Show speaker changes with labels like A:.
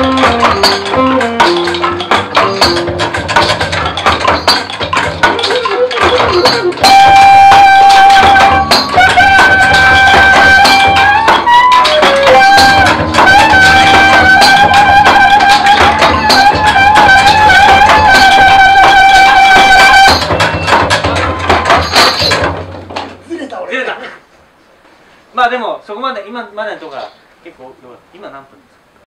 A: まあでもそこまで今までのところは結構今何分ですか？